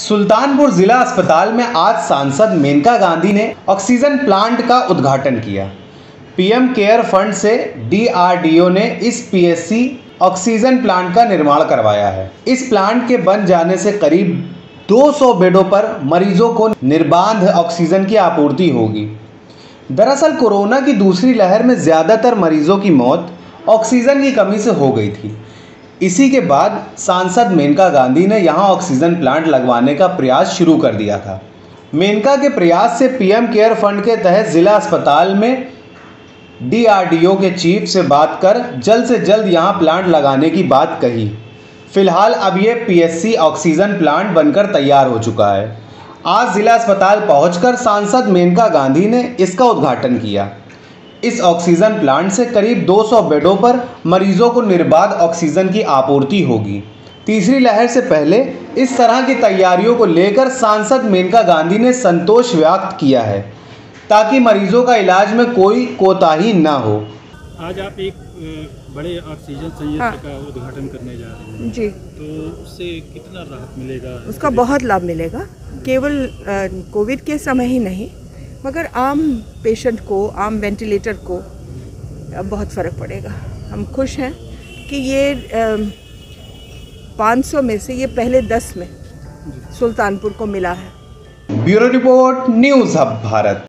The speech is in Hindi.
सुल्तानपुर जिला अस्पताल में आज सांसद मेनका गांधी ने ऑक्सीजन प्लांट का उद्घाटन किया। पीएम केयर फंड से डीआरडीओ ने इस पीएससी ऑक्सीजन प्लांट का निर्माण करवाया है। इस प्लांट के बन जाने से करीब 200 बेडों पर मरीजों को निर्बाध ऑक्सीजन की आपूर्ति होगी। दरअसल कोरोना की दूसरी लहर में ज़्यादातर मरीजों की मौत ऑक्सीजन की कमी से हो गई थी। इसी के बाद सांसद मेनका गांधी ने यहां ऑक्सीजन प्लांट लगवाने का प्रयास शुरू कर दिया था। मेनका के प्रयास से पीएम केयर फंड के तहत जिला अस्पताल में डीआरडीओ के चीफ से बात कर जल्द से जल्द यहां प्लांट लगाने की बात कही। फिलहाल अब ये पीएससी ऑक्सीजन प्लांट बनकर तैयार हो चुका है। आज जिला अस्पताल पहुंचकर सांसद मेनका गांधी ने इसका उद्घाटन किया। इस ऑक्सीजन प्लांट से करीब 200 बेडों पर मरीजों को निर्बाध ऑक्सीजन की आपूर्ति होगी। तीसरी लहर से पहले इस तरह की तैयारियों को लेकर सांसद मेनका गांधी ने संतोष व्यक्त किया है ताकि मरीजों का इलाज में कोई कोताही न हो। आज आप एक बड़े ऑक्सीजन संयंत्र का उद्घाटन करने जा रहे हैं जी, तो उससे कितना राहत मिलेगा? उसका बहुत लाभ मिलेगा, केवल कोविड के समय ही नहीं मगर आम पेशेंट को, आम वेंटिलेटर को बहुत फ़र्क पड़ेगा। हम खुश हैं कि ये 500 में से ये पहले 10 में सुल्तानपुर को मिला है। Bureau report, news hub Bharat.